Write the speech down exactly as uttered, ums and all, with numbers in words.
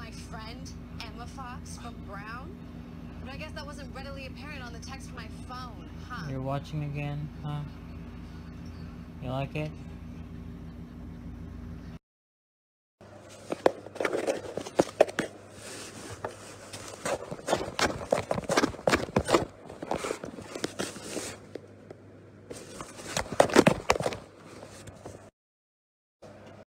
my friend, Emma Fox from Brown? But I guess that wasn't readily apparent on the text from my phone, huh? You're watching again, huh? You like it?